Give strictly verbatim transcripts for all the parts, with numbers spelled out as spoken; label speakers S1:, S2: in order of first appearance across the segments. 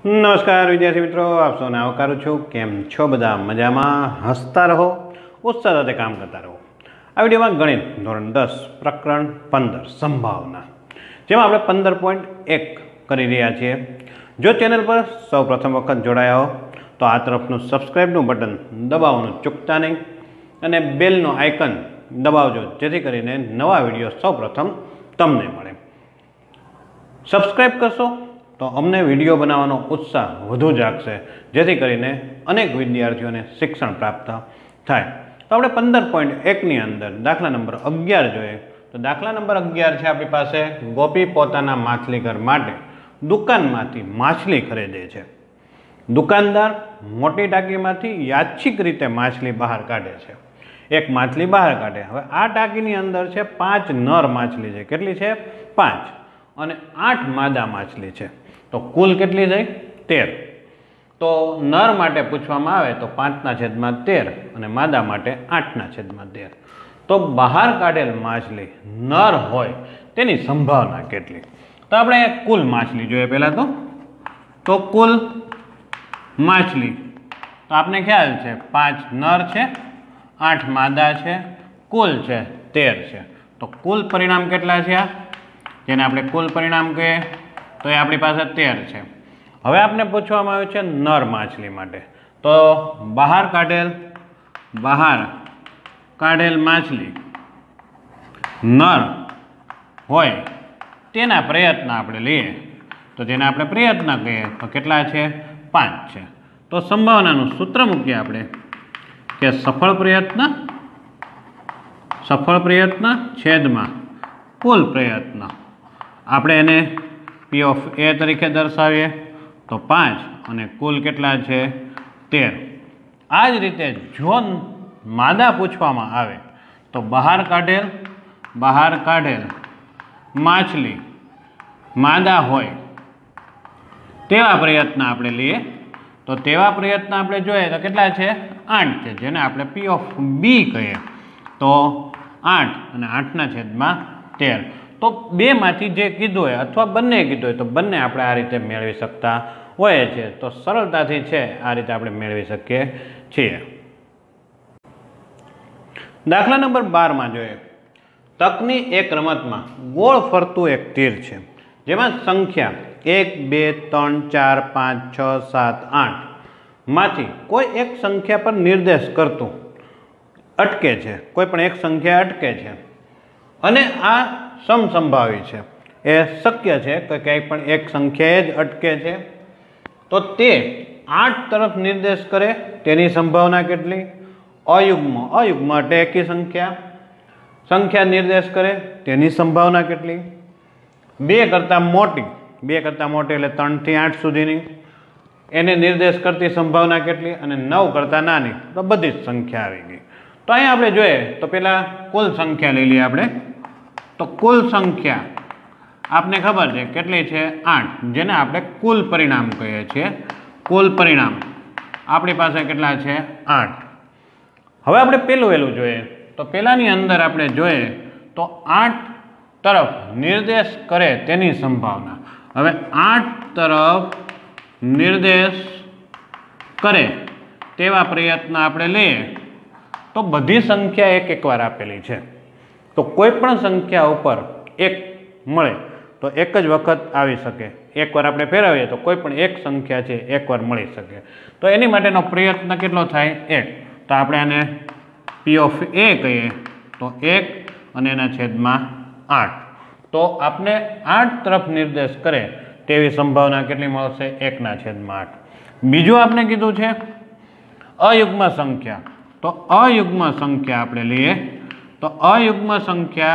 S1: नमस्कार विद्यार्थी मित्रों, आप सौने आवकारू छूं। केम छो बधा? मजामां? हसता रहो, उत्साह साथे काम करता रहो। आ विडियोमां गणित धोरण दस प्रकरण पंदर संभावना, जेमां आपणे पंदर पॉइंट एक करी रह्या छीए। जो चेनल पर सौ प्रथम वखत जोड़ाया हो तो आ तरफनुं सब्सक्राइबनुं बटन दबाववानुं चूकता नहीं अने बेलनो आइकन दबावजो, जेथी करीने नवा विडियो सौ प्रथम तमने मळे। सब्सक्राइब करशो तो अमने विडियो बनाववानो उत्साह वधु जागशे, जेथी करीने अनेक विद्यार्थीओने शिक्षण प्राप्त थाय। तो आपणे पंदर पॉइंट एक नी अंदर दाखला नंबर अगियार जोईए। तो दाखला नंबर अगियार छे आपणी पासे, गोपी पोताना माछलीघर माटे दुकानमांथी माछली खरीदे छे। दुकानदार मोटी टाकीमांथी यादृच्छिक रीते माछली बहार काढे छे। एक माछली बहार काढे। हवे आ टाकीनी अंदर छे पांच नर माछली छे। केटली छे? पांच। अने आठ मादा माछली छे। तो कुल केटली थई? तेर। तो नर माटे पूछवामां आवे तो पांच ना छेदमां तेर अने मादा माटे आठ ना छेदमां तेर। तो बहार काढेल माछली नर होय तेनी संभावना केटली? तो आपणे कुल माछली जोईए पहेला तो तो कुल माछली तो आपने ख्याल छे पांच नर छे, आठ मादा छे, कुल छे तेर छे। तो कुल परिणाम केटला छे? आ जेने आपणे कुल परिणाम कहीए तो ए आपणी पासे तेर छे। हवे आपने पूछवामां आव्युं छे नर माछली माटे। तो बहार काढेल बहार काढेल माछली नर होय तेना प्रयत्न आपणे लईए। तो जेने आपणे प्रयत्न कहीए तो केटला छे? पांच छे। तो संभावनानुं सूत्र मूकीए आपणे के सफल प्रयत्न सफल प्रयत्न छेदमां कुल प्रयत्न। आपणे एने पी ऑफ ए तरीके दर्शावीए तो पांच अने कुल केटला छे? तेर। आ ज रीते जो मादा पूछवामां आवे तो बहार काढेल बहार काढेल माछली मादा होय तेवा प्रयत्न आपणे लईए। तो तेवा प्रयत्न आपणे जोईए तो केटला छे? आठ छे, जेने आपणे पी ऑफ बी कहीए। तो आठ अने आठ ना छेदमां तेर। तो बे मांथी जे कीधुं होय अथवा बंने कीधुं होय तो बंने आपणे आ रीते मेळवी शकता होय छे। तो सरळताथी छे आ रीते आपणे मेळवी शकीए छीए। दाखला नंबर बार मां जोईए। तकनी एक रमतमां गोळ फरतुं एक तीर छे, जेमां संख्या एक बे त्रण चार पांच छ सात आठ मांथी कोई एक संख्या पर निर्देश करतुं अटके छे। कोई पण एक संख्या अटके छे अने आ समसंभावी छे। ए शक्य छे के क्यांय पण एक संख्याए ज अटके छे। तो ते आठ तरफ निर्देश करे तेनी संभावना केटली? अयुग्म अयुग्म एटले एकी संख्या संख्या निर्देश करे तेनी संभावना केटली? बे करता मोटी बे करता मोटी एटले त्रण थी आठ सुधीनी एने निर्देश करती संभावना केटली? अने नौ करता नानी तो बधी ज संख्या आवी गई। तो अहीं आपणे जोईए तो पेला कुल संख्या लई लईए आपणे। तो कुल संख्या आपने खबर है केटली छे? आठ, जेने आपणे कुल परिणाम कहीए छीए। कुल परिणाम आपणी पासे केटला छे? आठ। हवे आपणे पेલું વેલું જોઈએ तो पेलानी अंदर आपणे જોઈએ तो आठ तरफ निर्देश करे तेनी संभावना। हवे आठ तरफ निर्देश करे तेवा प्रयत्न आपणे लईए तो बधी संख्या एक एक वार आपेली छे। तो कोईपण संख्या उपर एक मळे तो एक ज वखत आवी शके। एक वार आपणे फेरवीए तो कोईपण एक संख्या छे एक वार मळी शके। तो एनी माटेनो प्रयत्न केटलो थाय? एक। तो आपणे आने पी ऑफ ए कहीए तो एक अने एना छेदमां आठ। तो आपने आठ तरफ निर्देश करे तेवी संभावना केटली मळशे? एक ना छेदमां आठ। बीजुं आपणे कीधुं छे अयुग्म संख्या। तो अयुग्म संख्या आपणे लईए तो अयुग्म संख्या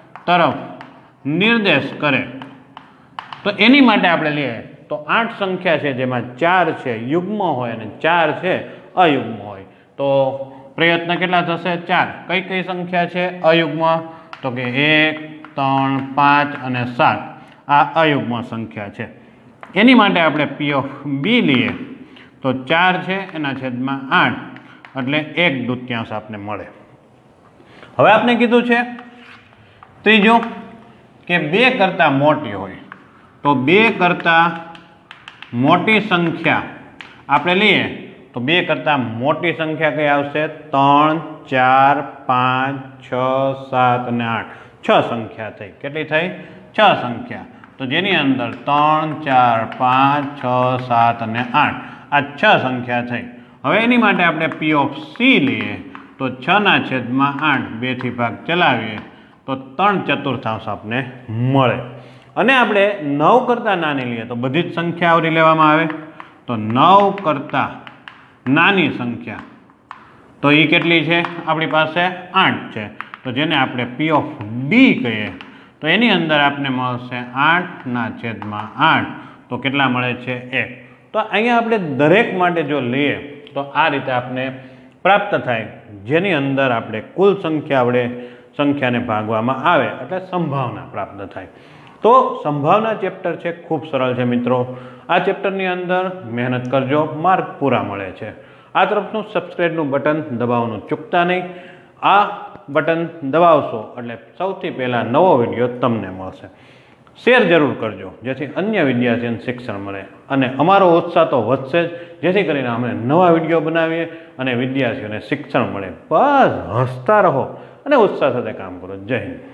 S1: तरफ निर्देश करे तो एनी माटे आपणे लईए तो आठ संख्या छे जेमां चार छे युग्म होय अने चार छे अयुग्म होय। तो प्रयत्न केटला थशे? चार। कई कई संख्या छे अयुग्म? तो के एक त्रण पांच अने सात आ अयुग्म संख्या छे। एनी माटे आपणे पी ऑफ बी लईए तो चार छे एना छेदमां आठ एटले एक द्वितीयांश आपने मळे। हवे आपने कीधुं छे त्रीजुं के बे करता मोटी होय। तो बे करता મોટી સંખ્યા આપણે લઈએ તો બે કરતાં મોટી સંખ્યા કઈ આવશે? ત્રણ, ચાર, પાંચ, છ, સાત અને આઠ. છ સંખ્યા થઈ. કેટલી થઈ? છ સંખ્યા. તો જેની અંદર ત્રણ, ચાર, પાંચ, છ, સાત અને આઠ આ છ સંખ્યા થઈ. હવે એની માટે આપણે પી ઓફ સી લઈએ તો છ ના છેદમાં આઠ બેથી ભાગ ચલાવીએ તો ત્રણ ચતુર્થાંશ આપણને મળે. અને આપણે નવ કરતાં નાની લઈએ તો બધી જ સંખ્યા આવરી લેવામાં આવે. તો નવ કરતાં નાની સંખ્યા તો એ કેટલી છે? આપણી પાસે આઠ છે. તો જેને આપણે પી ઓફ ડી કહીએ તો એની અંદર આપને મળશે આઠના છેદમાં આઠ. તો કેટલા મળે છે? એક. તો અહીંયા આપણે દરેક માટે જો લઈએ તો આ રીતે આપણે પ્રાપ્ત થાય, જેની અંદર આપણે કુલ સંખ્યા આપણે સંખ્યાને ભાગવામાં આવે એટલે સંભાવના પ્રાપ્ત થાય. તો સંભાવના ચેપ્ટર છે ખૂબ સરળ છે મિત્રો. આ ચેપ્ટરની અંદર મહેનત કરજો, માર્ક પૂરા મળે છે. આ તરફનું સબસ્ક્રાઈબનું બટન દબાવવાનું ચૂકતા નહીં. આ બટન દબાવશો એટલે સૌથી પહેલાં નવો વિડીયો તમને મળશે. શેર જરૂર કરજો જેથી અન્ય વિદ્યાર્થીઓને શિક્ષણ મળે અને અમારો ઉત્સાહ તો વધશે જ, જેથી કરીને અમે નવા વિડીયો બનાવીએ અને વિદ્યાર્થીઓને શિક્ષણ મળે. બસ હસતા રહો અને ઉત્સાહ સાથે કામ કરો. જય હિન્દ.